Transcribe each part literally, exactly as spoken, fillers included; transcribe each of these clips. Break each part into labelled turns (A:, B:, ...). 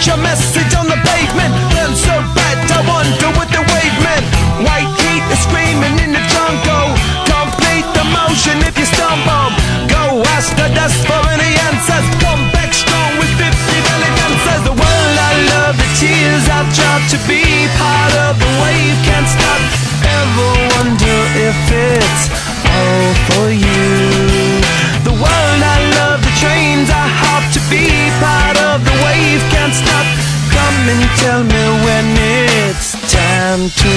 A: your message on the pavement. Burn so bright, I wonder what the wave meant. White heat is screaming in the jungle. Complete the motion if you stumble. Go ask the dust for any answers. Come back strong with fifty valid answers. The world I love, the tears I've dropped to be part of the wave can't stop. Ever wonder if it's all for you? The world I love, the trains I hop to be part of the wave can't stop. Come and tell me when it's time to.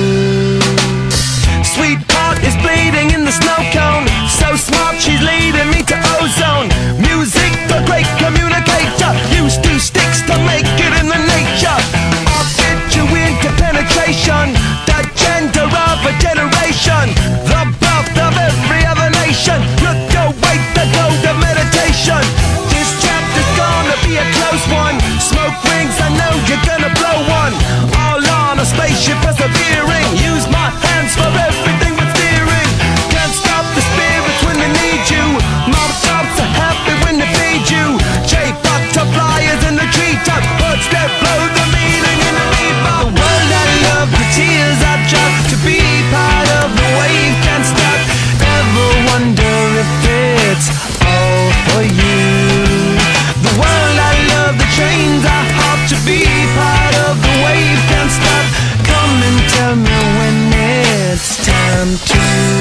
A: Sweetheart is bleeding in the snow cone. So smart, she's leading me to ozone. Music, the great communicator. Used two sticks to make it in the nature. I'll fit you into penetration. The gender of a generation. The birth of every other nation. Look away, the go to meditation. This chapter's gonna be a close one. Smoke rings, I know you're gonna blow one. All on a spaceship persevering. Use my hands for everything but steering. Can't stop the spirits when they need you. Mom tops are happy when they feed you. J butterflies in the treetop. Birds that blow the meaning in the bebop. The world I love, the tears I drop to be part of the wave can't stop. Ever wonder if it's all for you? The world I love, the trains I hop to be part of the wave can't stop. Come and tell me when it's time to.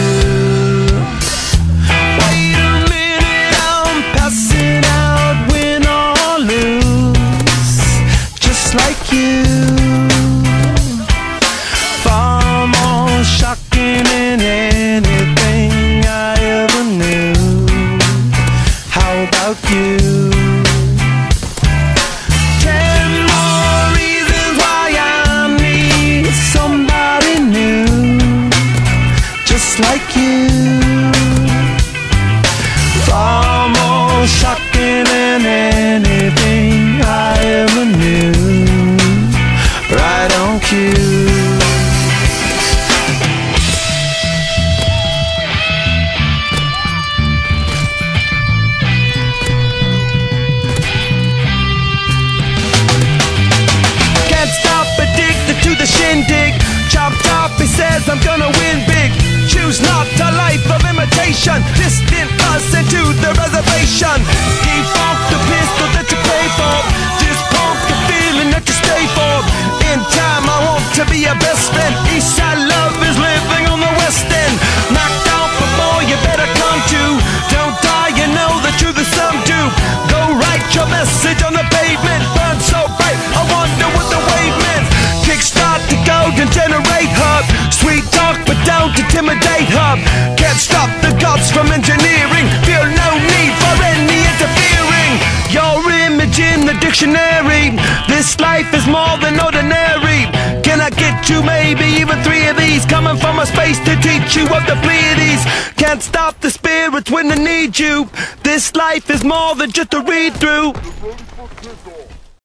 A: Wait a minute, I'm passing out, win or lose, just like you. Far more shocking than anything I ever knew. How about you? Ten more reasons why I need somebody new, just like you. Far more shocking than anything I ever knew. Right on cue. To the shindig, chopped up, he says I'm gonna win big. Choose not a life of imitation. Distant us into the reservation. Defunct the pistol that you pay for. Just pump the feeling that you stay for. In time I want to be your best friend. Eastside love is living on the west end. Knocked out before you better come to. Don't die, you know the truth is some do. Go write your message on the pavement. Burn so bright, I wonder what the wave meant. Kickstart the golden generate hub. Sweet talk but don't intimidate hub. Can't stop the gods from engineering. Feel no need for any interfering. Your image in the dictionary. This life is more than ordinary. Can I get you maybe even three of these? Coming from a space to teach you of the Pleiades. Can't stop the spirits when they need you. This life is more than just a read through.